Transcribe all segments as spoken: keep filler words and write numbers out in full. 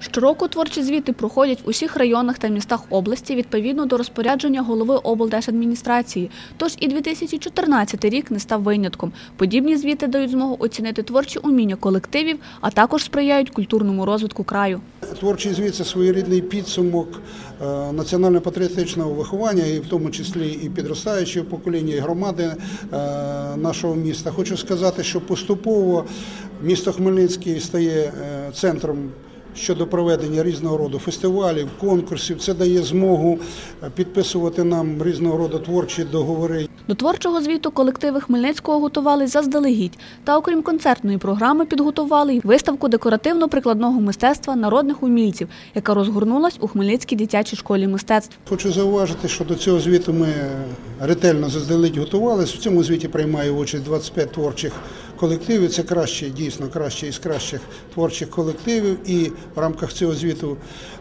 Щороку творчі звіти проходять в усіх районах та містах області відповідно до розпорядження голови облдержадміністрації. Тож і дві тисячі чотирнадцятий рік не став винятком. Подібні звіти дають змогу оцінити творчі уміння колективів, а також сприяють культурному розвитку краю. Творчий звіт – це своєрідний підсумок національно-патріотичного виховання, і в тому числі і підростаючого покоління, і громади нашого міста. Хочу сказати, що поступово місто Хмельницький стає центром щодо проведення різного роду фестивалів, конкурсів. Це дає змогу підписувати нам різного роду творчі договори. До творчого звіту колективи Хмельницького готувались заздалегідь. Та окрім концертної програми підготували й виставку декоративно-прикладного мистецтва народних умільців, яка розгорнулась у Хмельницькій дитячій школі мистецтв. Хочу зауважити, що до цього звіту ми ретельно заздалегідь готувалися. В цьому звіті приймає участь двадцять п'ять творчих колективів. Це краще, дійсно краще із кращих творчих колективів. І в рамках цього звіту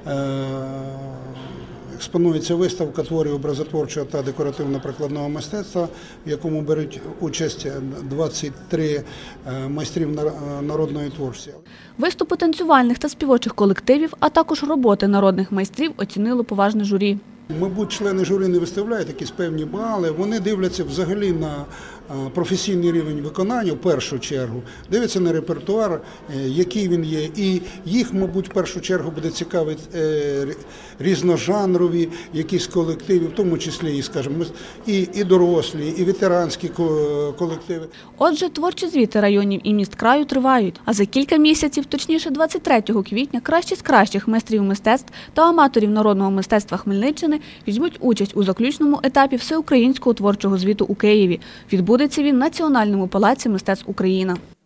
експонується виставка творів образотворчого та декоративно-прикладного мистецтва, в якому беруть участь двадцять три майстрів народної творчості. Виступи танцювальних та співочих колективів, а також роботи народних майстрів оцінило поважне журі. Мабуть, члени журі не виставляють якісь певні бали, вони дивляться взагалі на професійний рівень виконання в першу чергу, дивляться на репертуар, який він є, і їх, мабуть, в першу чергу буде цікавити різножанрові якісь колективи, в тому числі і, скажімо, і, і дорослі, і ветеранські колективи. Отже, творчі звіти районів і міст краю тривають, а за кілька місяців, точніше двадцять третього квітня, кращі з кращих майстрів мистецтв та аматорів народного мистецтва Хмельниччини візьмуть участь у заключному етапі всеукраїнського творчого звіту у Києві. Відбудеться він в Національному палаці мистецтв Україна.